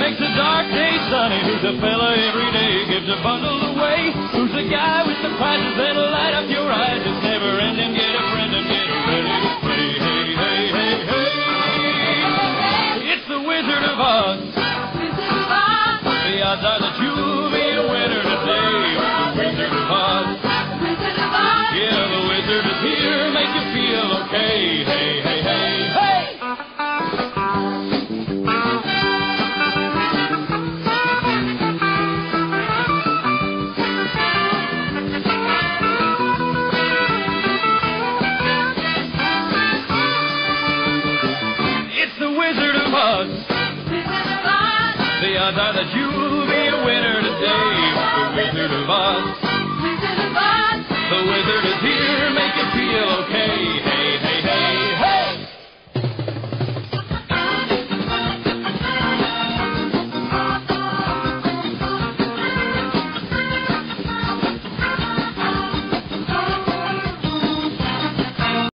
makes a dark day sunny? Who's a fella every day gives a bundle away? Who's the guy with the prizes that'll light up your eyes? It's never ending. Get a friend and get ready to play. Hey, hey, hey, hey. It's the Wizard of Oz. The odds are that you'll be a winner today. The Wizard of Oz. Yeah, the Wizard is here. Make you feel okay. Hey, hey, hey, hey. The odds are that you'll be a winner today with the Wizard of Oz.